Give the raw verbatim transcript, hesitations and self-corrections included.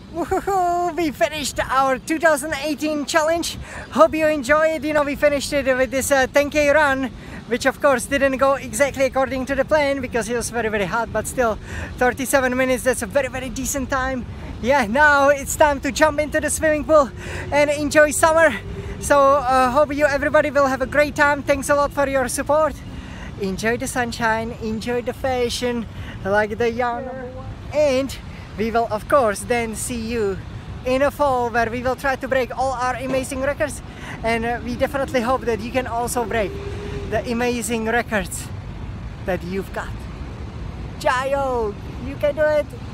Woohoo! We finished our two thousand eighteen challenge. Hope you enjoy it. You know, we finished it with this uh, ten K run, which of course didn't go exactly according to the plan because it was very very hot, but still thirty-seven minutes, that's a very very decent time. Yeah, now it's time to jump into the swimming pool and enjoy summer. So uh, hope you everybody will have a great time. Thanks a lot for your support. Enjoy the sunshine, enjoy the fashion like the yarn, and we will of course then see you in the fall where we will try to break all our amazing records, and uh, we definitely hope that you can also break the amazing records that you've got. Jayo, you can do it.